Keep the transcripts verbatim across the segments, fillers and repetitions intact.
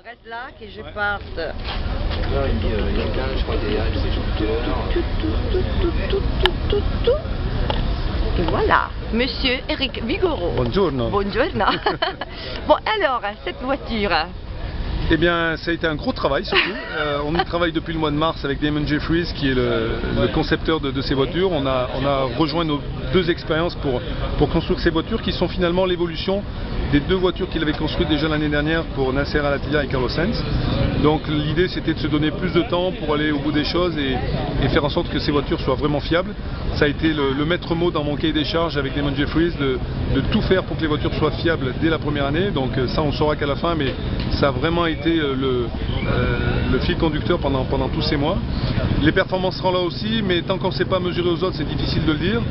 reste là, que je parte. Là, il y a quelqu'un, je crois, derrière, je sais plus tout à l'heure. Tout, tout, tout, tout, tout, tout, tout, tout. Et voilà, Monsieur Eric Vigoro. Buongiorno. Buongiorno. Bon, alors, cette voiture. Eh bien, ça a été un gros travail surtout. Euh, on y travaille depuis le mois de mars avec Damon Jeffries, qui est le, le concepteur de, de ces voitures. On a, on a rejoint nos deux expériences pour, pour construire ces voitures, qui sont finalement l'évolution des deux voitures qu'il avait construites déjà l'année dernière pour Nasser Al-Attiyah et Carlos Sainz. Donc l'idée, c'était de se donner plus de temps pour aller au bout des choses et, et faire en sorte que ces voitures soient vraiment fiables. Ça a été le, le maître mot dans mon cahier des charges avec Damon Jeffries, de, de tout faire pour que les voitures soient fiables dès la première année. Donc ça, on ne saura qu'à la fin, mais ça a vraiment été le, euh, le fil conducteur pendant, pendant tous ces mois. Les performances seront là aussi, mais tant qu'on ne sait pas mesurer aux autres, c'est difficile de le dire.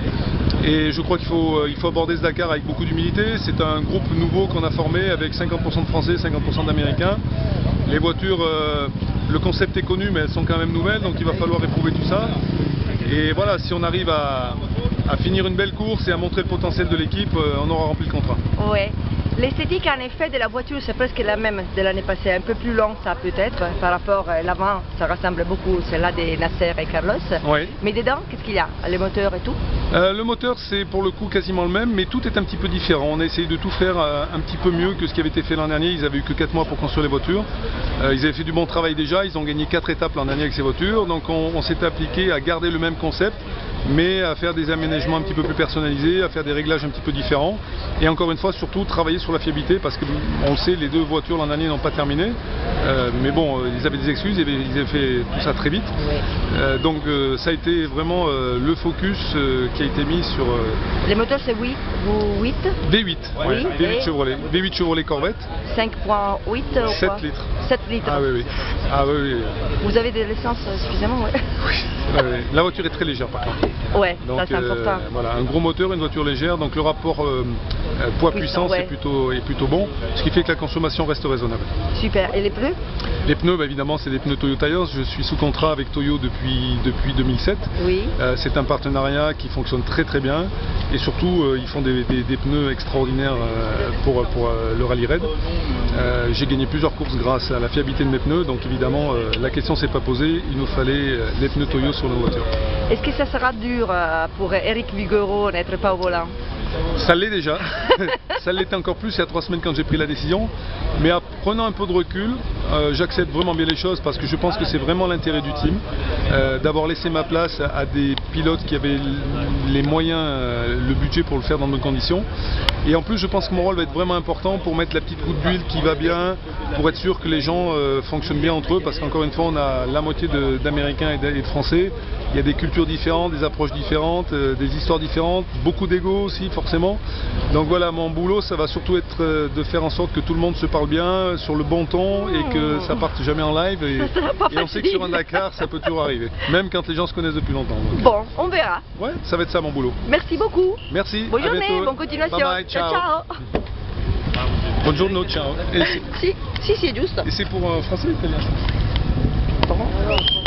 Et je crois qu'il faut, il faut aborder ce Dakar avec beaucoup d'humilité. C'est un groupe nouveau qu'on a formé avec cinquante pour cent de Français, cinquante pour cent d'Américains. Les voitures, euh, le concept est connu, mais elles sont quand même nouvelles, donc il va falloir éprouver tout ça. Et voilà, si on arrive à, à finir une belle course et à montrer le potentiel de l'équipe, euh, on aura rempli le contrat. Ouais. L'esthétique en effet de la voiture c'est presque la même de l'année passée, un peu plus long ça peut-être par rapport à l'avant, ça ressemble beaucoup à celle-là de Nasser et Carlos. Oui. Mais dedans, qu'est-ce qu'il y a? Les moteurs et tout? euh, Le moteur c'est pour le coup quasiment le même, mais tout est un petit peu différent. On a essayé de tout faire euh, un petit peu mieux que ce qui avait été fait l'an dernier. Ils avaient eu que quatre mois pour construire les voitures. Euh, ils avaient fait du bon travail déjà, ils ont gagné quatre étapes l'an dernier avec ces voitures. Donc on, on s'est appliqué à garder le même concept, mais à faire des aménagements un petit peu plus personnalisés, à faire des réglages un petit peu différents. Et encore une fois, surtout travailler sur la fiabilité, parce que on le sait, les deux voitures l'an dernier n'ont pas terminé. Euh, mais bon, ils avaient des excuses, ils avaient, ils avaient fait tout ça très vite. Euh, donc euh, ça a été vraiment euh, le focus euh, qui a été mis sur... Euh, les moteurs c'est huit, huit V huit, oui, ouais, V huit Chevrolet, V huit Chevrolet Corvette. cinq virgule huit ou sept quoi? litres. sept litres. Ah oui, oui. Ah, oui, oui. Vous avez de l'essence suffisamment, ouais. Oui. Ouais, ouais. La voiture est très légère par contre. Ouais, donc, ça c'est euh, important. Voilà, un gros moteur, une voiture légère, donc le rapport euh, poids-puissance ouais. est, plutôt, est plutôt bon, ce qui fait que la consommation reste raisonnable. Super, et les pneus? Les pneus, bah, évidemment, c'est des pneus Toyo Tires. Je suis sous contrat avec Toyo depuis, depuis deux mille sept. Oui. Euh, c'est un partenariat qui fonctionne très très bien et surtout euh, ils font des, des, des pneus extraordinaires euh, pour, pour euh, le rallye raid. Euh, J'ai gagné plusieurs courses grâce à la fiabilité de mes pneus, donc évidemment euh, la question s'est pas posée, il nous fallait euh, les pneus Toyo sur nos voitures. Est-ce que ça sera dur euh, pour Eric Vigoro d'être pas au volant? Ça l'est déjà, ça l'était encore plus il y a trois semaines quand j'ai pris la décision, mais en prenant un peu de recul, euh, j'accepte vraiment bien les choses parce que je pense que c'est vraiment l'intérêt du team, euh, d'avoir laissé ma place à, à des pilotes qui avaient les moyens, euh, le budget pour le faire dans de bonnes conditions. Et en plus je pense que mon rôle va être vraiment important pour mettre la petite goutte d'huile qui va bien, pour être sûr que les gens euh, fonctionnent bien entre eux, parce qu'encore une fois on a la moitié d'Américains et, et de Français, il y a des cultures différentes, des approches différentes, euh, des histoires différentes, beaucoup d'ego aussi forcément. Donc voilà, mon boulot ça va surtout être euh, de faire en sorte que tout le monde se parle bien, sur le bon ton et que ça parte jamais en live. Et, et on sait que sur un Dakar ça peut toujours arriver, même quand les gens se connaissent depuis longtemps. Donc. Bon, on verra. Ouais, ça va être ça mon boulot. Merci beaucoup. Merci. Bonne à journée, bientôt. bonne continuation. Bye bye, ciao. Ciao. Buongiorno, ciao. Et Si, si, si, giusto. c'est pour un français ou italien? Pardon?